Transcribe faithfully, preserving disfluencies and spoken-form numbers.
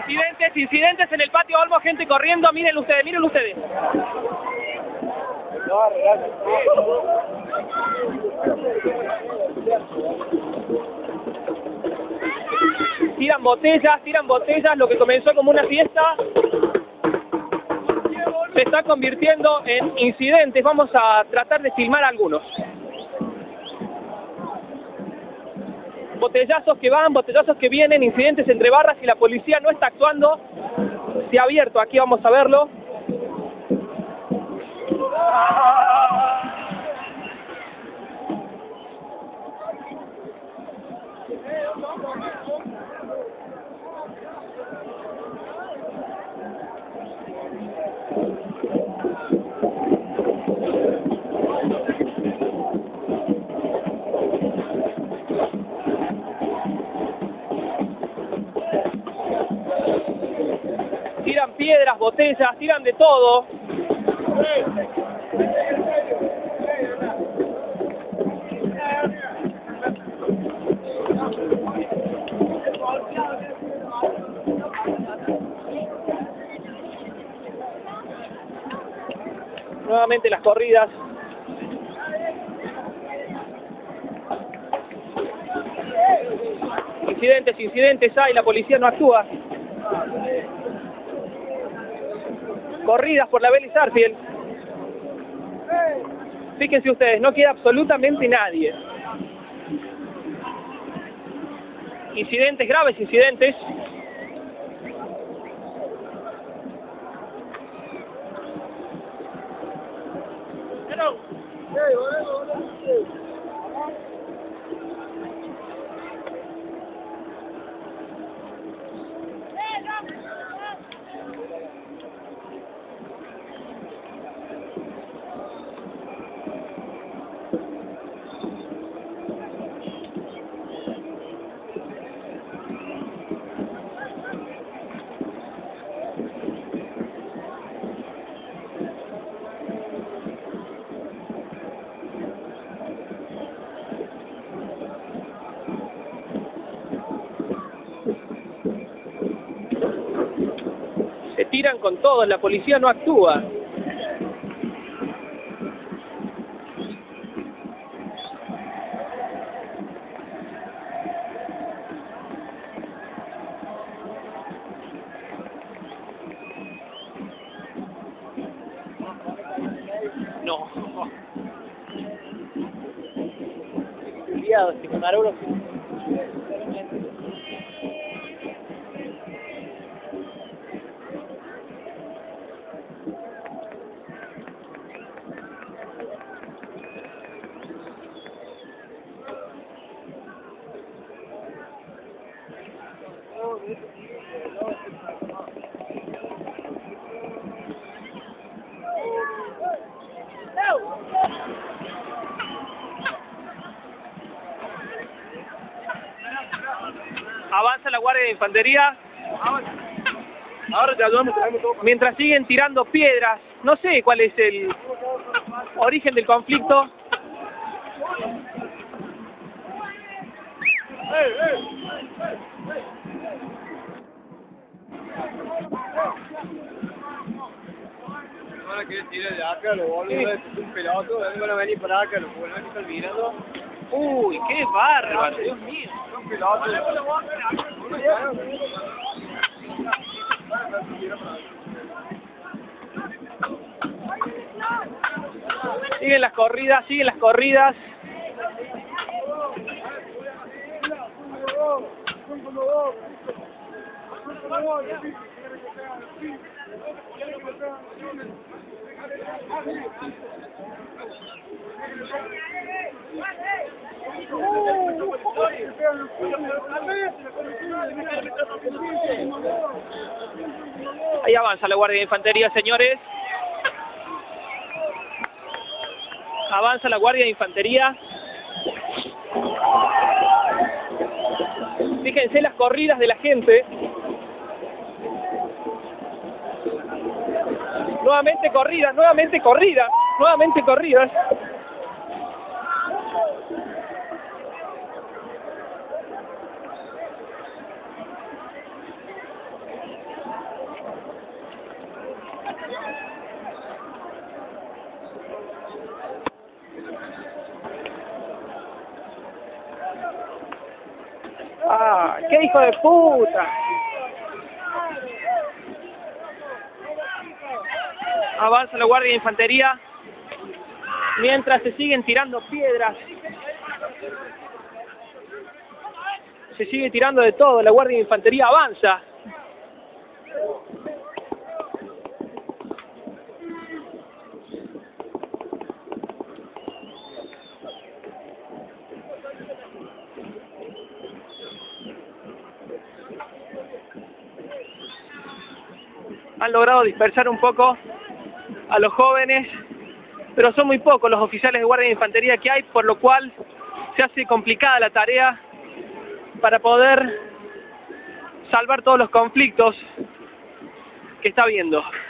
Incidentes, incidentes en el patio Olmo, gente corriendo, miren ustedes, miren ustedes. Tiran botellas, tiran botellas, lo que comenzó como una fiesta se está convirtiendo en incidentes. Vamos a tratar de filmar algunos. Botellazos que van, botellazos que vienen, incidentes entre barras y la policía no está actuando. Se ha abierto, aquí vamos a verlo. Tiran piedras, botellas, tiran de todo. Nuevamente las corridas. Incidentes, incidentes hay, la policía no actúa. Corridas por la Vélez Sarsfield. Fíjense ustedes, no queda absolutamente nadie. Incidentes, graves incidentes. Se tiran con todos, la policía no actúa. No. Liado, este camarógrafo. Avanza la Guardia de Infantería. Ahora te ayudamos, traemos todo. Mientras siguen tirando piedras, no sé cuál es el origen del conflicto. ¡Ey, ey! Ahora que tire de acá, lo boludo, es un peloto, van a venir para acá, los van a estar mirando. Uy, qué bárbaro, Dios mío. Son pelotos. Siguen las corridas, siguen las corridas. Ahí avanza la Guardia de Infantería, señores. Avanza la Guardia de Infantería. Fíjense las corridas de la gente. Nuevamente corridas, nuevamente corridas, nuevamente corridas. Ah, qué hijo de puta. Avanza la Guardia de Infantería mientras se siguen tirando piedras. Se sigue tirando de todo, la Guardia de Infantería avanza. Han logrado dispersar un poco a los jóvenes, pero son muy pocos los oficiales de Guardia de Infantería que hay, por lo cual se hace complicada la tarea para poder salvar todos los conflictos que está habiendo.